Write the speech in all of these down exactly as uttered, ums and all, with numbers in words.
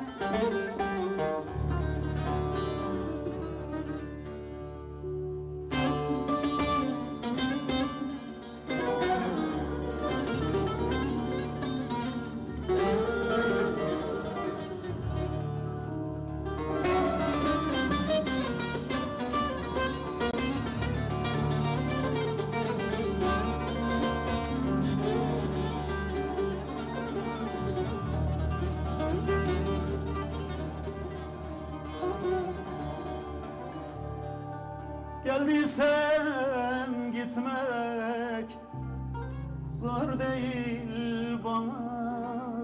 Geldiysem gitmek zor değil bana.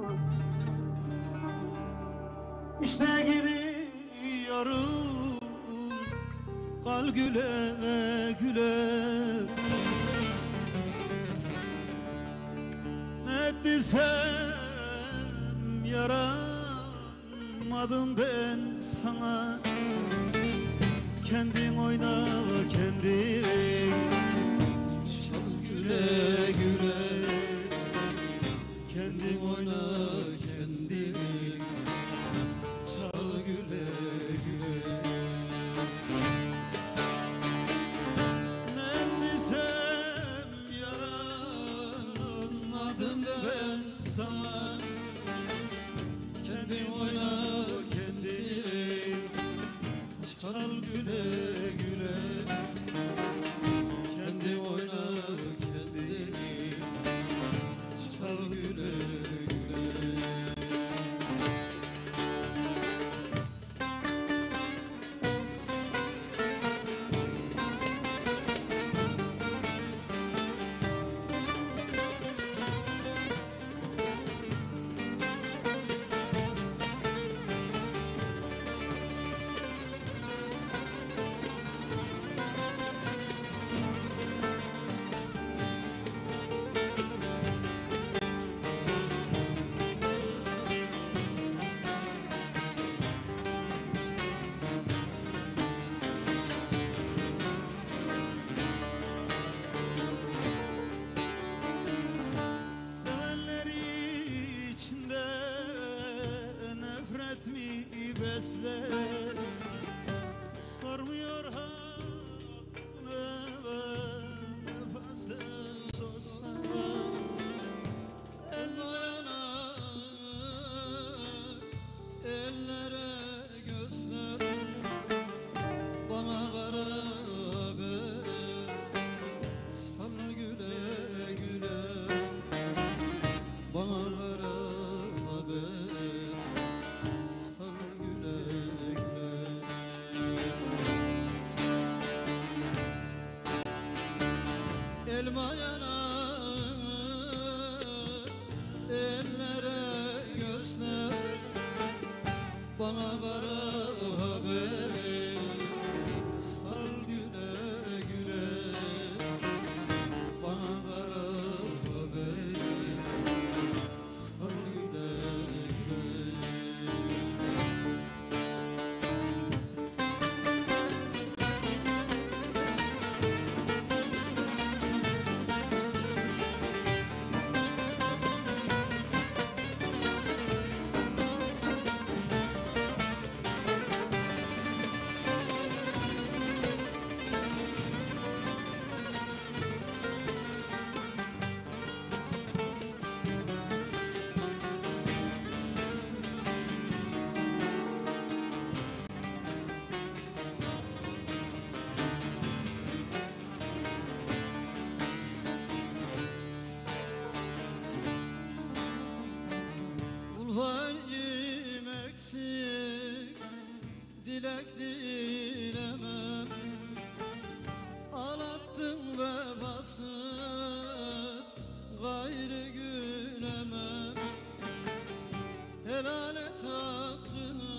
İşte gidiyorum, kal güle güle. Ne etsem yaramadım ben sana. Kendin oyna, kendin çal güle güle. Kendin oyna, kendin çal güle güle. Ne desem yaranmadım ben sana. Kendin oyna, kendin çal güle güle. Kendi oyna, kendi çal güle güle. Nefret mi besler, sormuyor hakkını vefasız dostlara. Ellerine, ellere göster, bana kara haber sal güle güle. Bana kara haber elma yanar, ellere göster, bana kara haber sal güle güle. Bana kara haber sal güle güle. Vayim eksik, dilek dilemem. Ağlattın vefasız, gayrı gülemem. Helal et hakkını,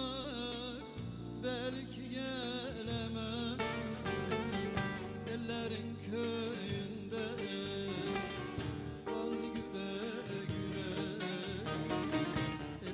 belki gelemem. Ellerin köyünde kal güle güle.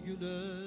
güler